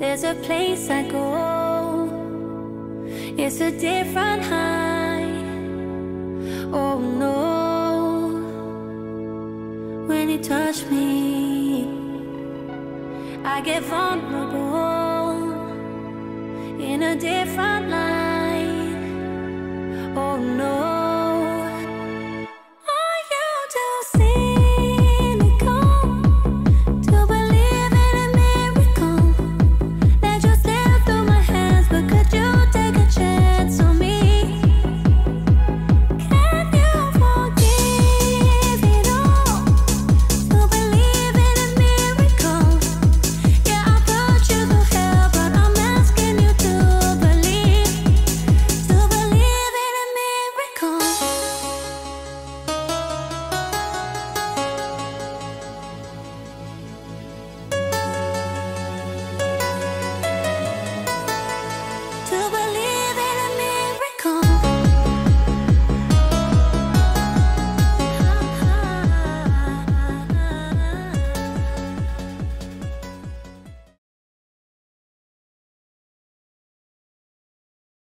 There's a place I go, it's a different high. Oh no, when you touch me, I get vulnerable in a different light.